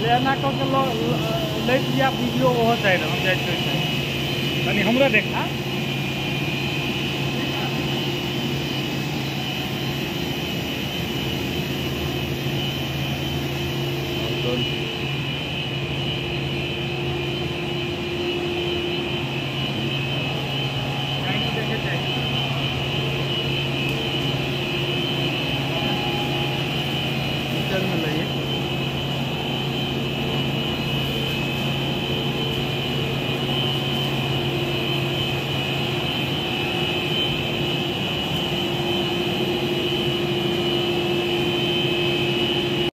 एना कऽ के लैत जायब वीडियो ओहो साइड हम जाइ छी कनि हमरा देखा Don't